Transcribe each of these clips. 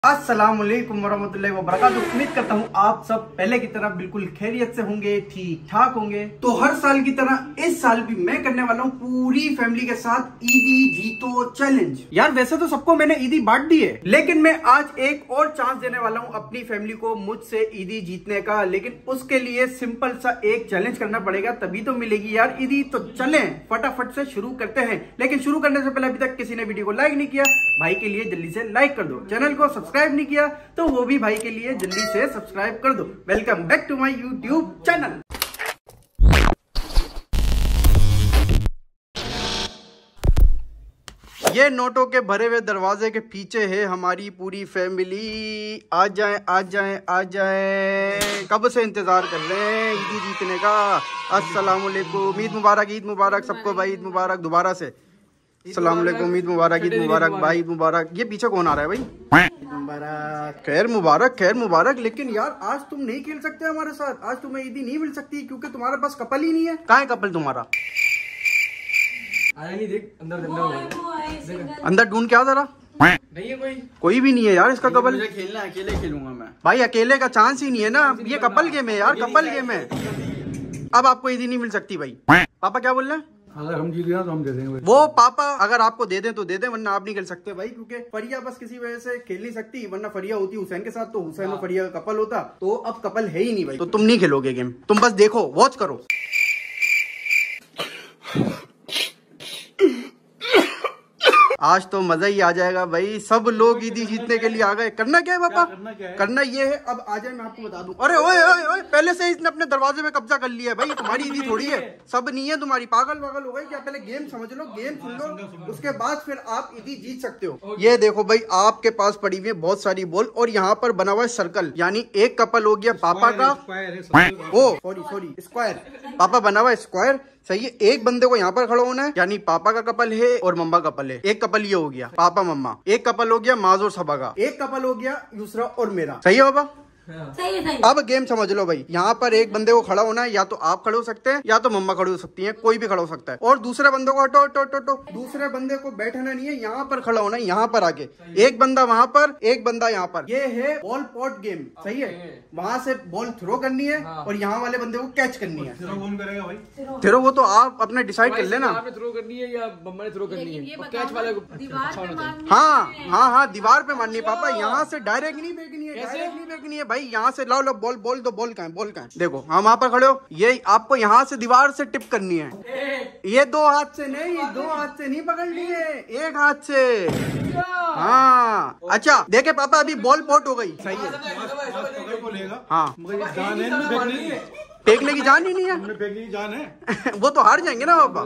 अस्सलामुअलैकुम वरहमतुल्लाहि वबरकातुहू। उम्मीद करता हूँ आप सब पहले की तरह बिल्कुल खैरियत से होंगे, ठीक ठाक होंगे। तो हर साल की तरह इस साल भी मैं करने वाला हूँ पूरी फैमिली के साथ ईदी जीतो चैलेंज। यार वैसे तो सबको मैंने ईदी बांट दी है, लेकिन मैं आज एक और चांस देने वाला हूँ अपनी फैमिली को मुझसे ईदी जीतने का। लेकिन उसके लिए सिंपल सा एक चैलेंज करना पड़ेगा, तभी तो मिलेगी यार ईदी। तो चलें फटाफट से शुरू करते हैं। लेकिन शुरू करने से पहले अभी तक किसी ने वीडियो को लाइक नहीं किया, भाई के लिए जल्दी से लाइक कर दो। चैनल को सब्सक्राइब नहीं किया तो वो भी भाई के लिए जल्दी से सब्सक्राइब कर दो। Welcome back to my YouTube channel. ये नोटों के भरे हुए दरवाजे के पीछे है हमारी पूरी फैमिली। आ जाए आ जाए आ जाए, कब से इंतजार कर रहे हैं ईदी जीतने का। अस्सलाम वालेकुम, ईद मुबारक सबको भाई, ईद मुबारक दोबारा से। अस्सलाम वालेकुम, ईद मुबारक भाई, ईद मुबारक। ये पीछे कौन आ रहा है भाई? मुबारक, खैर मुबारक। लेकिन यार आज तुम नहीं खेल सकते हमारे साथ, आज तुम्हें ईदी नहीं मिल सकती क्योंकि तुम्हारे पास कपल ही नहीं है। कहाँ है कपल तुम्हारा? आया नहीं, देख अंदर ढूंढ के आ जरा। नहीं है कोई भी नहीं है यार इसका कपल। मुझे खेलना है, अकेले खेलूंगा मैं भाई। भाई अकेले का चांस ही नहीं है ना, ये कपल गेम है यार, कपल गेम है। अब आपको ईदी नहीं मिल सकती भाई। पापा क्या बोल रहे हैं? अगर हम जीत गए तो हम दे देंगे वो पापा अगर आपको दे दें तो दे दें, वरना आप नहीं खेल सकते भाई। क्योंकि फरिया बस किसी वजह से खेल नहीं सकती, वरना फरिया होती हुसैन के साथ तो हुसैन और फरिया का कपल होता। तो अब कपल है ही नहीं भाई, तो तुम नहीं खेलोगे गेम, तुम बस देखो, वॉच करो। आज तो मजा ही आ जाएगा भाई, सब लोग ईदी जीतने के लिए आ गए। करना क्या है पापा? करना ये है, अब आ जाए मैं आपको बता दूं। अरे ओए ओए ओए, पहले से इसने अपने दरवाजे में कब्जा कर लिया है भाई। तुम्हारी ईदी थोड़ी है, सब नहीं है तुम्हारी। पागल वागल हो गए क्या? पहले गेम समझ लो, गेम सुन लो, उसके बाद फिर आप ईदी जीत सकते हो। ये देखो भाई, आपके पास पड़ी हुई है बहुत सारी बॉल और यहाँ पर बना हुआ है सर्कल, यानी एक कपल हो गया पापा का। ओ सॉरी स्क्वायर, पापा बना हुआ है स्क्वायर, सही है। एक बंदे को यहाँ पर खड़ा होना है, यानी पापा का कपल है और मम्मा कपल है। एक कपल ये हो गया पापा मम्मा, एक कपल हो गया माज और सबा का, एक कपल हो गया यूसरा और मेरा। सही है पापा? सही। अब गेम समझ लो भाई, यहाँ पर एक बंदे को खड़ा होना है, या तो आप खड़े हो सकते हैं या तो मम्मा खड़ी हो सकती है, कोई भी खड़ा हो सकता है। और दूसरे बंदे को हटो हटो हटो, दूसरे बंदे को बैठना नहीं है, यहाँ पर खड़ा होना है, यहाँ पर आके। एक बंदा वहाँ पर, एक बंदा यहाँ पर। ये है बॉल पॉट गेम, सही है। वहाँ से बॉल थ्रो करनी है और यहाँ वाले बंदे को कैच करनी है। थ्रो वो तो आप अपने डिसाइड कर लेना, थ्रो करनी है या मम्मा ने थ्रो करनी है। कैच वाले को हाँ दीवार पे मारनी है पापा, यहाँ से डायरेक्ट नहीं फेंकनी है, डायरेक्ट नहीं फेंकनी है भाई। यहाँ से लाओ लो बॉल, बॉल दो, बॉल कहाँ है? देखो हम वहाँ पर खड़े हो, ये आपको यहाँ से दीवार से टिप करनी है। ये दो हाथ से नहीं, दो हाथ से नहीं पकड़नी है, एक हाथ से। हाँ अच्छा देखे पापा, अभी बॉल पॉट हो गई, सही है। हाँ फेंकने की जान ही नहीं है, फेंकने की जान है। वो तो हार जाएंगे ना पापा।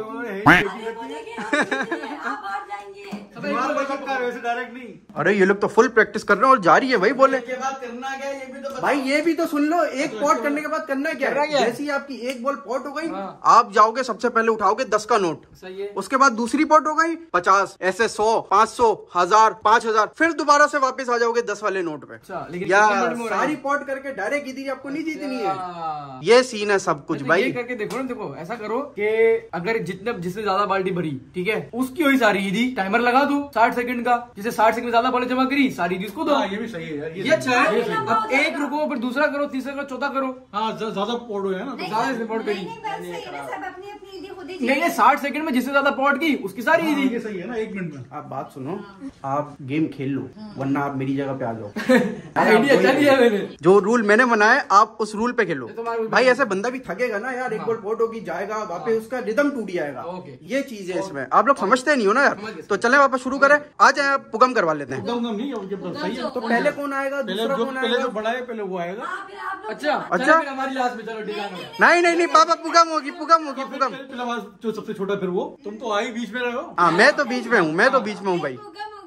डायरेक्ट नहीं। अरे ये लोग तो फुल प्रैक्टिस कर रहे हैं और जारी है भाई। बोले के बाद करना क्या है ये भी तो भाई, ये भी तो सुन लो। एक पॉट करने के बाद करना क्या है? जैसे ही आपकी एक बॉल पॉट हो गई, आप जाओगे सबसे पहले उठाओगे 10 का नोट, सही है। उसके बाद दूसरी पॉट हो गई 50, ऐसे 100, 500, 1000, 5000, फिर दोबारा से वापस आ जाओगे 10 वाले नोट पे। या सारी पॉट करके डायरेक्ट ईदी आपको नहीं जीतनी है। ये सीन है सब कुछ भाई। करके देखो ना, देखो ऐसा करो कि अगर जिसने ज्यादा बाल्टी भरी, ठीक है, उसकी हुई सारी ईदी। टाइमर लगा दो 60 सेकंड का, जिसे 60 सेकंड ज्यादा बॉलें जमा करी सारी ईदी उसको दो। ये भी सही है यार, ये अच्छा है। अब एक रुको, फिर दूसरा करो, तीसरा करो, चौथा करो। हाँ ज्यादा पॉट है ना, ज्यादा पॉट करी नहीं, 60 सेकंड में जिससे ज्यादा पॉट की उसकी सारी ईदी। ये सही है ना। 1 मिनट में आप बात सुनो, आप गेम खेल लो, वरना आप मेरी जगह पे आ जाओ। आइडिया अच्छा दिया मैंने। जो रूल मैंने बनाया आप उस रूल पे खेलो भाई। ऐसे बंदा भी थकेगा ना यार, एक बॉल पॉट होगी, जाएगा वापस, उसका रिदम टूट जाएगा। ये चीज है इसमें, आप लोग समझते नहीं हो ना यार। तो चले वापस शुरू करें, आ जाए पुगम करवा लेते हैं। सही है। तो पहले कौन आएगा, दूसरा कौन पहले आएगा? जो बड़ा है पहले वो आएगा। अच्छा हमारी लास्ट में, चलो नहीं पापा, पुगम होगी। जो सबसे छोटा, फिर वो तुम तो आई बीच में रहे हो। हाँ मैं तो बीच में हूँ, भाई।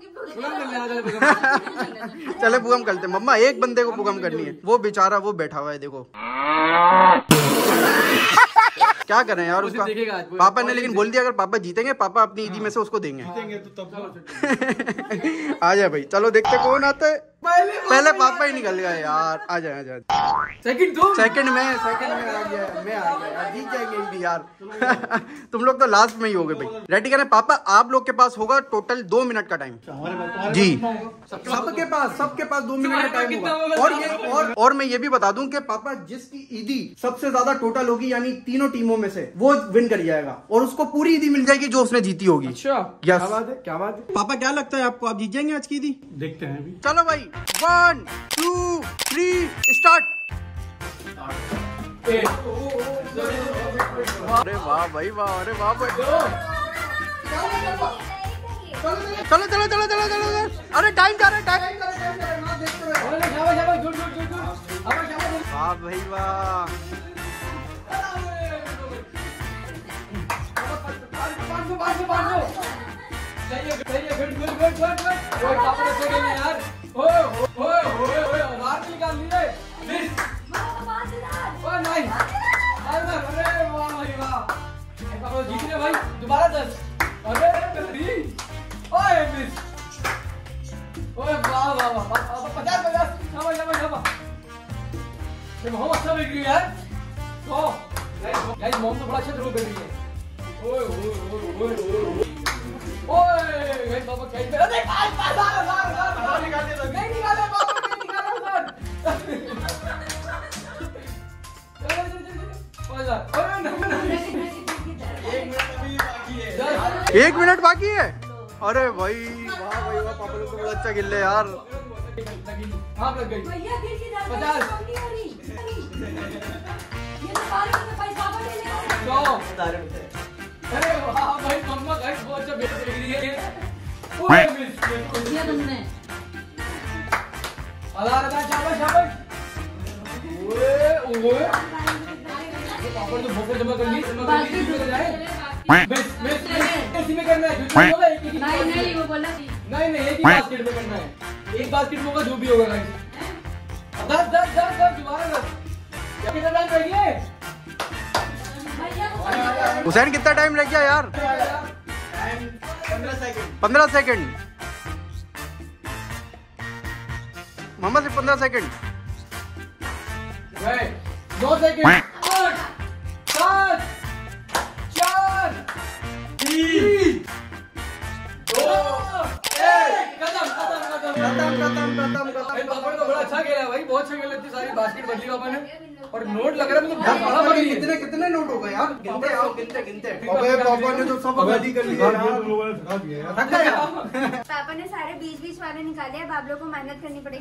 चले पुगम करते। मम्मा एक बंदे को पुगम करनी है, वो बेचारा वो बैठा हुआ है, देखो क्या करें यार उसका। पापा ने लेकिन बोल दिया अगर पापा जीतेंगे, पापा अपनी ईदी में से उसको देंगे। जीतेंगे तो तब आ जाए भाई, चलो देखते कौन आता है। पहले पापा ही निकल गए यार। आ जाए सेकंड में आ गया, मैं आ गया यार, जीत जाएंगे भी यार। तुम लोग तो लास्ट में ही हो गए भाई। रेडी करें पापा, आप लोग के पास होगा टोटल 2 मिनट का टाइम जी। सबके पास 2 मिनट का टाइम होगा। और मैं ये भी बता दूं कि पापा जिसकी ईदी सबसे ज्यादा टोटल होगी, यानी तीनों टीमों में से, वो विन कर जाएगा और उसको पूरी ईदी मिल जाएगी जो उसने जीती होगी। अच्छा, क्या बात है पापा, क्या लगता है आपको, आप जीत जाएंगे आज की ईदी? देखते हैं अभी। चलो भाई, 1 2 3 स्टार्ट। अरे वाह भाई वाह, अरे वाह भाई, चलो। अरे टाइम जा रहा है, वाह भाई वाह। भाई दोबारा 10। अरे वाह 50 मोम अच्छा बिक रही है यार। मोम तो बड़ा अच्छा थ्रो कर रही है। पापा कहीं पे एक मिनट बाकी है। अरे भाई वाह भाई वाह, पापा लोग तो बड़ा अच्छा खेल रहे यार। लग गई 50। अरे वाह भाई, मम्मा गाइस बहुत अच्छा बेच रही है। ओए मिस किया तुमने। शाबाश। ओए पापड़ तो भोपड़ जमा कर ली, इसी में करना है। नहीं वो बोला नहीं, एक ही बास्केट में करना है। एक बास्केट में होगा जो भी होगा गाइस। 10 दोबारा 10। कितना टाइम रह गया? हुसैन कितना टाइम लग गया यार? 15 सेकंड। मोहम्मद सिर्फ 15 सेकंड। 2 सेकंड। 8 7 4 3 2 1 खत्म। पापड़ तो बड़ा अच्छा खेला भाई, बहुत अच्छा खेला। इतनी सारी बास्केट बदली पापा ने, और नोट लग रहा है मतलब बहुत बड़ा बदली। कितने नोट हो गए यार? गिनते। अबे पापा ने तो सब बदली कर लिया यार। पापा ने सारे 20 वाले निकाले। अब आप लोग को मेहनत करनी पड़ेगी।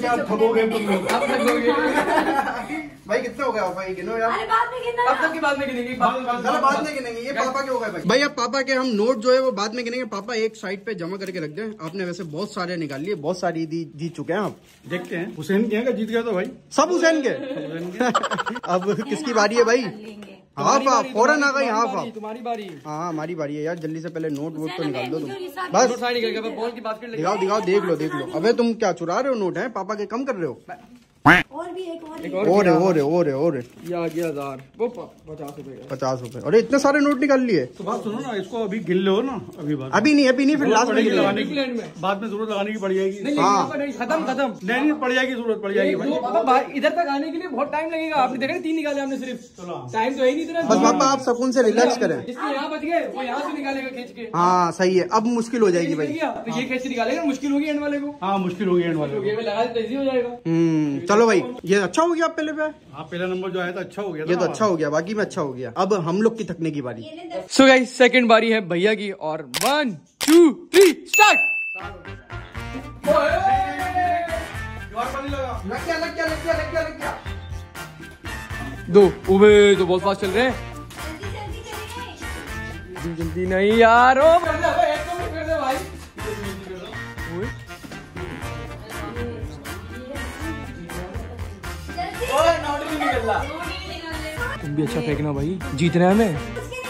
भाई कितने हो गए पापा? ये गिनो यार। अब तक की बाद में गिनेंगे। बाद में गिनेंगे। ये पापा के हो गए भाई। अब पापा के हम नोट जो है वो बाद में गिनेंगे। पापा एक साइड पे जमा करके रख दें। आपने वैसे बहुत सारे निकाल लिए, बहुत सारी जीत चुके हैं आप। देखते हैं हुसैन क्या जीत गया तो भाई, सब हुसैन के। अब किसकी बारी है भाई? हाफ फौरन आ गई हाफ। तुम्हारी बारी। हाँ हमारी बारी है यार, जल्दी से पहले नोट वोट तो निकाल दो तुम। बस निकल गया। बॉल की बास्केट दिखाओ, देख लो। अबे तुम क्या चुरा रहे हो नोट? है पापा के कम कर रहे हो? और भी एक और ये आ गया 1000। वो 50 रुपए। अरे इतने सारे नोट निकाल लिए। तो बात सुनो ना, इसको अभी गिन लो ना। अभी नहीं फिर लास्ट में लगाने की, बाद में जरूरत लगाने की पड़ जाएगी। खत्म नहीं पड़ जाएगी, जरूरत पड़ जाएगी भाई। इधर तक आने के लिए बहुत टाइम लगेगा। आपने देखा 3 निकाले हमने सिर्फ। टाइम तो है ही नहीं इतना। बस पापा आप सुकून से रिलैक्स करें। जिसके यहाँ बच गए वो यहाँ से निकालेगा खींच के। हाँ सही है। अब मुश्किल हो जाएगी भाई। तो ये कैसे निकालेगा? मुश्किल होगी एंड वाले को। हाँ मुश्किल होगी एंड वाले को। लगा तो इजी हो जाएगा। चलो भाई, ये अच्छा हो गया आप पहले पे। हाँ पहला नंबर जो आया था अच्छा हो गया। ये तो अच्छा हो गया, बाकी में अच्छा हो गया। अब हम लोग की थकने की बारी। सो गाइस सेकंड बारी है भैया की, और 1 2 3 स्टार्ट। लग गया। 2 उबे तो बहुत फास्ट चल रहे हैं। जल्दी नहीं यार। ओ कर दे भाई। तुम भी अच्छा फेंकना भाई, जीतना है हमें।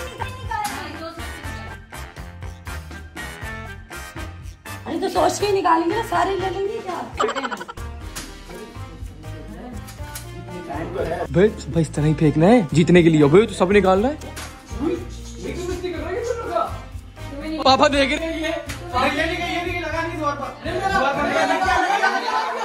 अरे तो सोच के ही निकालेंगे ना, सारे ले लेंगे क्या? भाई इस तरह ही फेंकना है जीतने के लिए। भाई तो सब निकाल रहा है। पापा देख रहे हैं।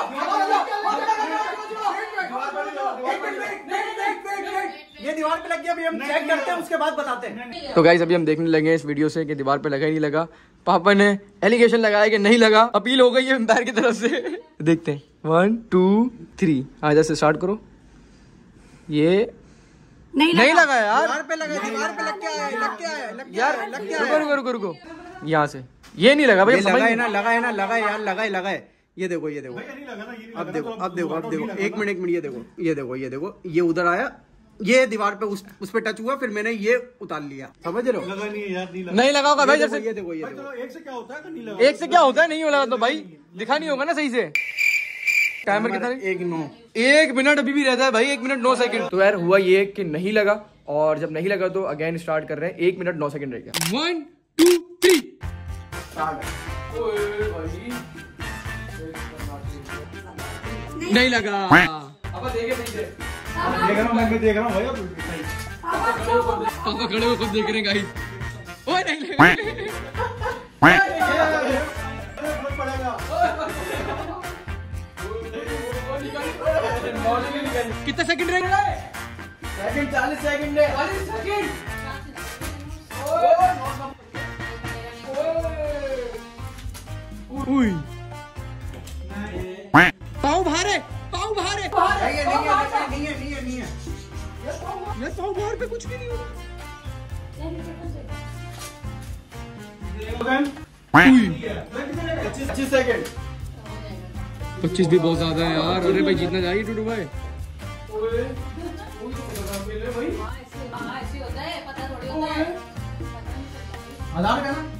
हम चेक करते हैं उसके बाद बताते हैं। तो गाइस अभी हम देखने लगे हैं इस वीडियो से कि दीवार पे लगा ही नहीं लगा। पापा ने एलिगेशन लगाया कि नहीं लगा, अपील हो गई है एम्पायर की तरफ से। देखते हैं 1 2 3 आज से स्टार्ट करो। ये नहीं लगा यार, दीवार पे लगा, दीवार पे लग के आया, लग के आया, लग के यार आया, लग के रुको आया। रुको रुको रुको, यहाँ से ये नहीं लगा भाई। ये समझ लगा है नहीं। ना, लगा है ना, लगा है यार, लगा है, लगा है। ये देखो, ये देखो, अब देखो, अब देखो, अब देखो, एक मिनट, ये देखो, ये देखो, ये देखो, ये उधर आया, ये दीवार पे उस पे टच हुआ, फिर मैंने ये उतार लिया। समझ रहे हो? लगा नहीं है यार, नहीं लगा होगा भाई। ये जैसे देखो, ये देखो, ये चलो देखो। एक से क्या होता है, नहीं लगा। एक से क्या होता है, नहीं लगा तो भाई दिखा नहीं होगा ना सही से। टाइमर कितना? 1 मिनट अभी भी रहता है भाई, 1 मिनट 9 सेकंड। तो यार हुआ ये कि नहीं लगा, और जब नहीं लगा तो अगेन स्टार्ट कर रहे हैं। 1 मिनट 9 सेकंड रह गया। 1 2 3 नहीं लगा। अब देखे सही से। देख रहा हूँ, मैं देख रहा हूँ भाई, अब पापा खड़े हो खुद देख रहे हैं गाइस। ओए नहीं लगा। फर्क पड़ेगा। कितना सेकंड रह गया? सेकंड 40 सेकंड है। 40 सेकंड। पाव भारे, पाव भारे। नहीं है, नहीं है, नहीं है, नहीं है, नहीं है। यार पाव भार पे कुछ भी नहीं होगा। 25 सेकंड। 25 भी बहुत ज्यादा है यार। अरे भाई जीतना चाहिए टूटू भाई। हजार का ना?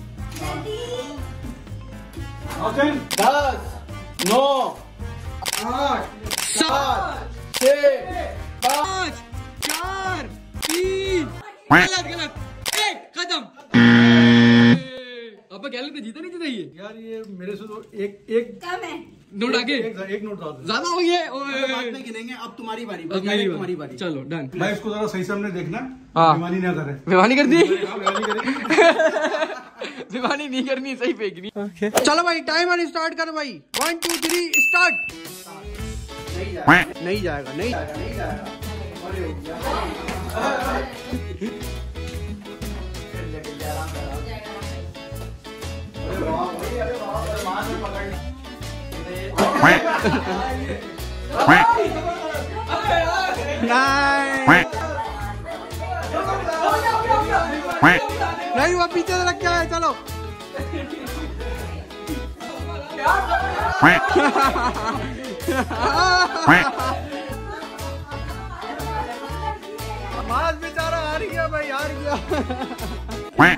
10 9 8 7 6 5 4 3 गलत गलत, 1 खत्म। अब क्या लगता है जीता नहीं जीता ये? यार, ये मेरे से तो एक कम है। नोट आगे एक नोट डाल दे। ज्यादा हो गया। बाद में गिनेंगे। अब तुम्हारी बारी, अब मेरी तुम्हारी बारी। बारी। चलो डन। भाई इसको जरा सही से हमने देखना, हाँ। बेईमानी ना करे। बेईमानी कर दी। बेईमानी करे। बेईमानी नहीं करनी, सही फेंकनी। चलो भाई, टाइमर स्टार्ट कर भाई। 1 2 3 स्टार्ट। नहीं जाएगा, नहीं जाएगा, नहीं जाएगा, नहीं जाएगा। अरे हो गया। अरे वाह भाई, अरे वाह, अरे वहां से पकड़। नहीं, वो पीछे से रख के आया। चलो मास बेचारा हार गया भाई, हार गया।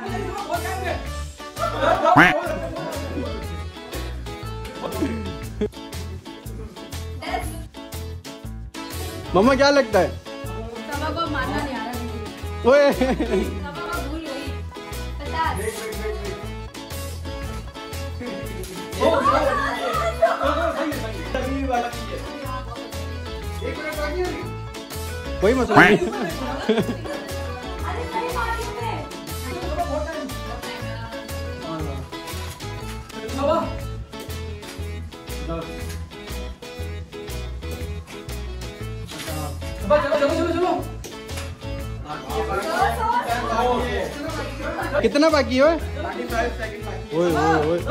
मम्मा क्या लगता है? को मानना नहीं आ रहा। ओए भूल गई। 50। कोई मसला नहीं। अरे सही मार इसने। चलो। कितना बाकी है? ओए ओए ओए।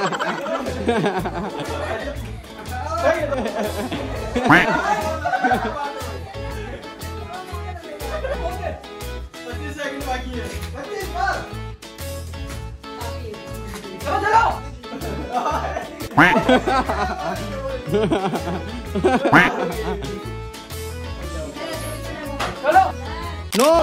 नो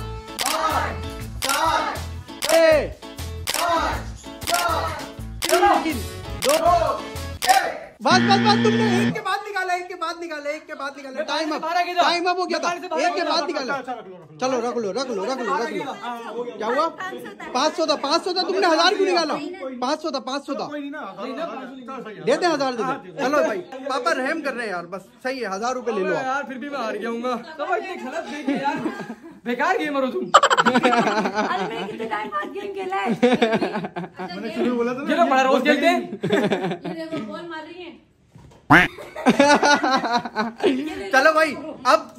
2 बस बस बस, तुमने एक के बाद निकाला, एक के बाद निकाला, एक के बाद निकाला। टाइम अप, टाइम अप हो गया था। एक के बाद निकाला। चलो रख लो, रख लो, रख लो, रख लो। क्या हुआ? 500 था, 500 था। तुमने 1000 क्यों निकाला? 500 था, 500 था। दे दे 1000 दे दे। चलो भाई, पापा रहम कर रहे हैं यार, बस सही है। 1000 रुपए ले लो आप। यार फिर भी मैं हार गया। तो गलत देख यार, बेकार गेमर हो तुम। अरे मैंने कितने टाइम बाद गेम खेला है। मैंने शुरू में बोला था ये लोग बड़ा रोज खेलते हैं। ये देखो बॉल मार रही है। चलो भाई, अब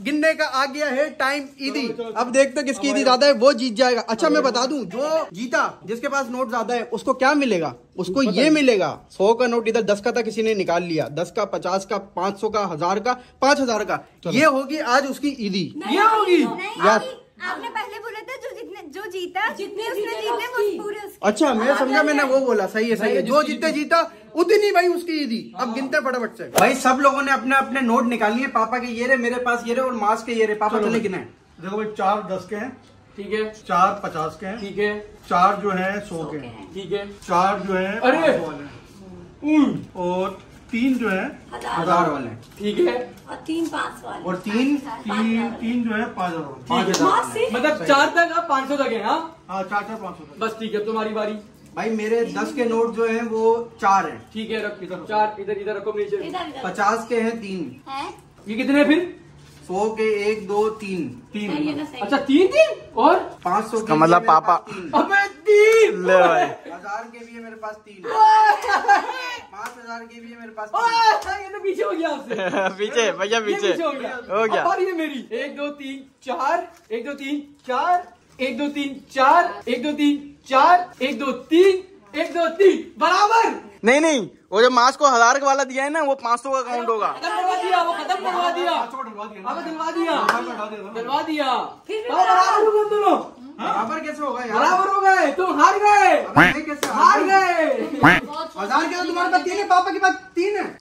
गिनने का आ गया है टाइम ईदी। अब देखते हैं किसकी ईदी ज्यादा है, वो जीत जाएगा। अच्छा मैं बता दूं, जो जीता, जिसके पास नोट ज्यादा है, उसको क्या मिलेगा? उसको ये मिलेगा 100 का नोट, इधर 10 का था किसी ने निकाल लिया, 10 का, 50 का, 500 का, 1000 का, 5000 का। ये होगी आज उसकी ईदी। ये होगी यार आपने पहले बोला था जो जीता जितने उसने जीते वो पूरे उसके। अच्छा मैं समझा, मैंने वो बोला, सही है सही है, जो जीते जीता उतनी भाई उसकी ईदी। अब गिनते फटाफट से भाई, सब लोगों ने अपने अपने नोट निकाल लिए। पापा के ये रहे, मेरे पास ये रहे, और मास्क के ये रहे। पापा चले गिने। देखो भाई, 4 10 के हैं, ठीक है, 4 50 के हैं, ठीक है, 4 जो है 100 के हैं, ठीक है, 4 जो है अरे! 500 वाले हैं, और 3 जो है 1000 वाले, ठीक है, और 3 5 वाले और 3 तीन जो है 5000 वाले। 5000। मतलब 4 तक आप 500 तक है। हाँ हाँ, 4 4 500 तक। बस ठीक है, तुम्हारी बारी। भाई मेरे 10 के नोट जो हैं वो 4 हैं, ठीक है, रख इधर 4, इधर इधर रखो नीचे। इधर इधर 50 के हैं 3, हैं? ये कितने हैं फिर? 100 के 1 2 3, सही है ना, सही अच्छा 3 और 500 के का मतलब भी है मेरे पापा। पास 3, अबे 3 ले भाई 1000 के भी है मेरे पास 3, 5000 के भी है मेरे पास 3। ये तो पीछे हो गया आपसे। पीछे भैया, ये पीछे हो गया। हो गया। अब बारी है मेरी। 1 2 3 4, 1 2 3 4, 1 2 3 4, 1 2 3 4, 1 2 3, 1 2 3 बराबर। नहीं नहीं, वो जो मास्क को 1000 वाला दिया है ना, वो 500 का काउंट होगा। खत्म करवा दिया, वो खत्म करवा दिया, 500 डलवा दिया अब ना। दिलवा दिया, डलवा दिया था। दिलवा दिया। फिर भी बराबर हो गए दोनों, बराबर कैसे होगा यार? बराबर हो गए, तुम हार गए, अबे मैं कैसे हार गए। 1000 के तो तुम्हारे पास 3 है, पापा के पास 3 है।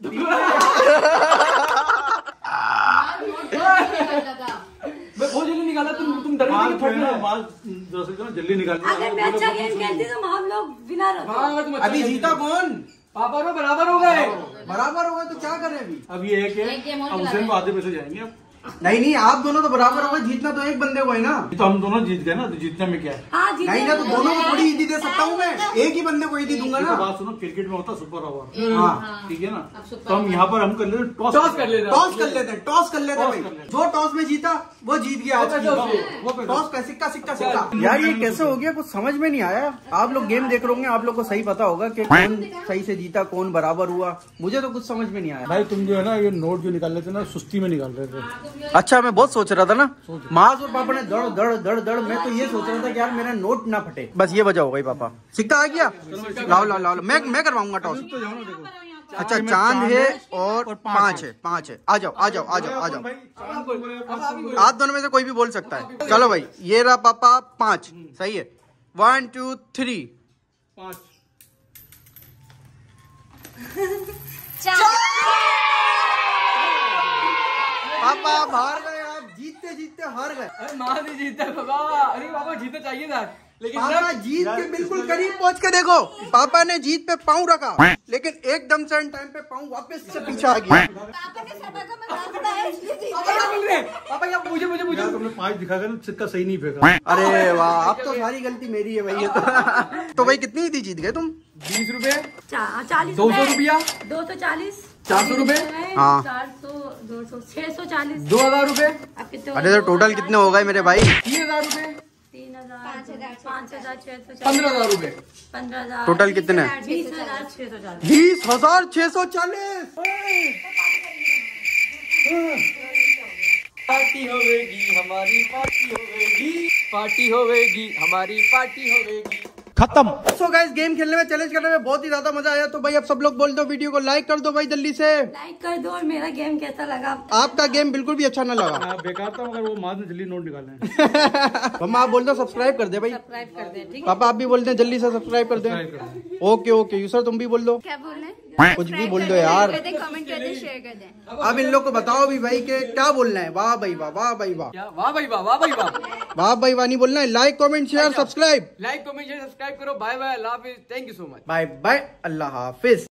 मैं बहुत जल्दी निकाला, तुम डर माल गए जो है ना, फटने। माल दरअसल जो है जल्दी निकाल दिया। अगर मैं अच्छा गेम खेलती तो हम लोग विनर होते। हाँ, अगर तुम अच्छा अभी खेलते जीता हो। कौन? पापा रो बराबर हो गए। बराबर होगा तो क्या करें अभी? अब ये है कि अब हुसैन को आधे पैसे जाएंगे। अब नहीं नहीं, आप दोनों तो बराबर हो गए, जीतना तो एक बंदे को है ना। तो हम दोनों जीत गए ना, तो जीतने में क्या है? हाँ जीते नहीं ना, तो दोनों को थोड़ी ईदी दे सकता हूँ मैं, एक ही बंदे को ईदी दूंगा ये ना। तो बात सुनो, क्रिकेट में होता सुपर ओवर, हाँ ठीक है ना? तो हम यहाँ पर हम कर लेते टॉस कर लेते हैं। टॉस कर लेते हैं, टॉस कर लेते हैं टॉस भाई। कर लेते हैं। जो टॉस में जीता वो जीत गया आज की। वो पैसा। टॉस पे सिक्का सिक्का सिक्का। यार ये कैसे हो गया, कुछ समझ में नहीं आया। आप लोग गेम देख रहे होंगे, आप लोग को सही पता होगा कि कौन सही से जीता, कौन बराबर हुआ। मुझे तो कुछ समझ में नहीं आया। भाई तुम जो है ना, ये नोट जो निकाल लेते ना, सुस्ती में निकाल रहे थे। अच्छा मैं बहुत सोच रहा था ना, माज और पापा ने दड़ दड़ दड़ दड़, मैं तो ये सोच रहा था कि यार मेरा नोट ना फटे, बस ये वजह हो गई। पापा सिक्का आ गया, लाओ लाओ लाओ, मैं करवाऊंगा टॉस। अच्छा चांद है और 5 है, 5 है। आ जाओ आ जाओ आ जाओ आ जाओ, आप दोनों में से कोई भी बोल सकता है। चलो भाई, ये रहा पापा 5, सही है। 1 2 3 5 पापा आप हार गए, आप जीतते जीतते हार गए। अरे माँ नहीं जीता बाबा, अरे बाबा जीतना चाहिए था, लेकिन पापा जीत के बिल्कुल करीब पहुंच के देखो, पापा ने जीत पे पाँव रखा, लेकिन एकदम से टाइम पे पाँव वापस से पीछे आ गया। पापा ने सभा का मजाक उड़ाया इसलिए जीत पापा क्या बोल रहे हैं? पापा क्या मुझे मुझे मुझे यार तुमने 5 दिखा कर सिक्का सही नहीं फेंका। अरे वाह, अब तो सारी गलती मेरी है भाई। ये तो भाई कितनी थी जीत गए तुम? 20 रुपए, 40 200 रुपया, 240 400 रुपए, हाँ। 400 200 640। 2000 रुपए, अब कितने अरे तो टोटल कितने हो गए मेरे भाई? 3000 रुपए, 3000 5000 640 15,000 रुपए, 15000 टोटल कितने? 20640। 20,640। पार्टी होवेगी हमारी, पार्टी होवेगी, पार्टी होवेगी हमारी, पार्टी होवेगी। खत्म। सो गाइस, गेम खेलने में, चैलेंज करने में बहुत ही ज्यादा मजा आया। तो भाई अब सब लोग बोल दो, वीडियो को लाइक कर दो भाई जल्दी से। लाइक कर दो, और मेरा गेम कैसा लगा? आपका गेम बिल्कुल भी अच्छा ना लगा। बेकार था, मगर वो माँ ने जल्दी नोट निकाले। मम्मा आप बोल दो सब्सक्राइब कर दे भाई। सब्सक्राइब कर दे, ठीक है? पापा आप भी बोलते हैं जल्दी से सब्सक्राइब कर दे। ओके ओके, यूसर तुम भी बोल दो, क्या बोल रहे हैं? कुछ भी बोल दो यार। कमेंट कर दे, शेयर कर दे। अब इन लोग को बताओ भी भाई के क्या बोलना है। वाह भाई वाह, वाह भाई वाह, क्या वाह भाई वाह, वाह भाई वाह। वाह भाई वाह नहीं बोलना है। Like comment share subscribe. Like comment share subscribe करो। बाय बाय, अल्लाह हाफिज, thank you so much. Bye bye, अल्लाह हाफिज।